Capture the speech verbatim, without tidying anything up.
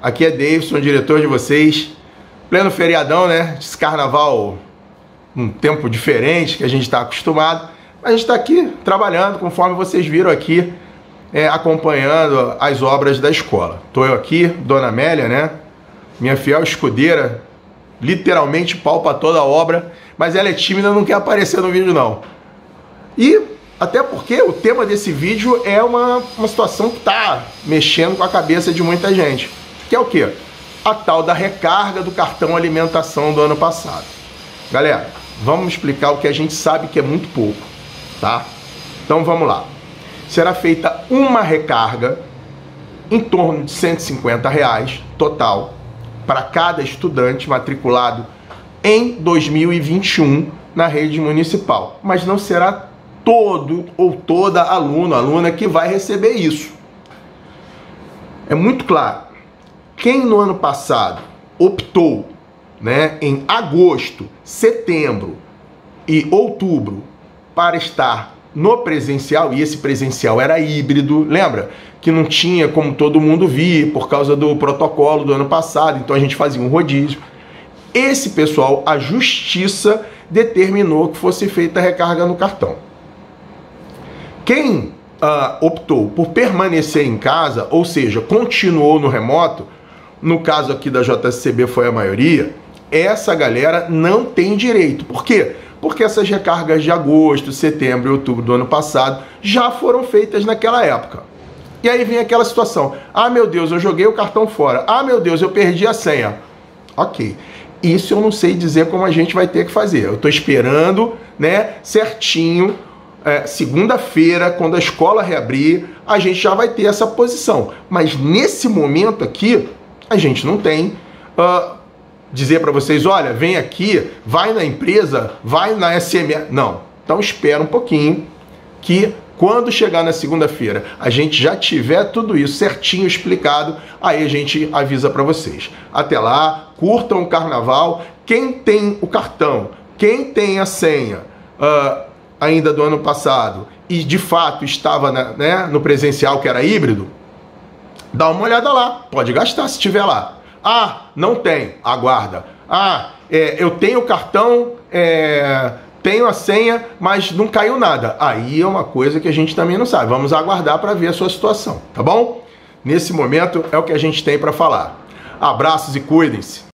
Aqui é Davidson, diretor de vocês. Pleno feriadão, né? Esse carnaval, um tempo diferente que a gente está acostumado. A gente está aqui trabalhando, conforme vocês viram aqui, é, acompanhando as obras da escola. Estou eu aqui, Dona Amélia, né? Minha fiel escudeira, literalmente palpa toda a obra, mas ela é tímida, não quer aparecer no vídeo não. E até porque o tema desse vídeo é uma, uma situação que está mexendo com a cabeça de muita gente. Que é o quê? A tal da recarga do cartão alimentação do ano passado. Galera, vamos explicar o que a gente sabe que é muito pouco, tá? Então vamos lá. Será feita uma recarga em torno de cento e cinquenta reais total para cada estudante matriculado em dois mil e vinte e um na rede municipal. Mas não será todo ou toda aluno, aluna que vai receber isso. É muito claro. Quem no ano passado optou, né, em agosto, setembro e outubro para estar no presencial, e esse presencial era híbrido, lembra? Que não tinha como todo mundo vir por causa do protocolo do ano passado, então a gente fazia um rodízio. Esse pessoal, a justiça determinou que fosse feita a recarga no cartão. Quem uh, optou por permanecer em casa, ou seja, continuou no remoto, no caso aqui da J C B foi a maioria, essa galera não tem direito. Por quê? Porque essas recargas de agosto, setembro e outubro do ano passado já foram feitas naquela época. E aí vem aquela situação. Ah, meu Deus, eu joguei o cartão fora. Ah, meu Deus, eu perdi a senha. Ok. Isso eu não sei dizer como a gente vai ter que fazer. Eu estou esperando, né, certinho, é, segunda-feira, quando a escola reabrir, a gente já vai ter essa posição. Mas nesse momento aqui, a gente não tem uh, dizer para vocês, olha, vem aqui, vai na empresa, vai na S M E. Não. Então espera um pouquinho que quando chegar na segunda-feira a gente já tiver tudo isso certinho explicado, aí a gente avisa para vocês. Até lá, curtam o carnaval. Quem tem o cartão, quem tem a senha uh, ainda do ano passado e de fato estava na, né, no presencial que era híbrido, dá uma olhada lá, pode gastar se tiver lá. Ah, não tem, aguarda. Ah, é, eu tenho o cartão, é, tenho a senha, mas não caiu nada. Aí é uma coisa que a gente também não sabe. Vamos aguardar para ver a sua situação, tá bom? Nesse momento é o que a gente tem para falar. Abraços e cuidem-se.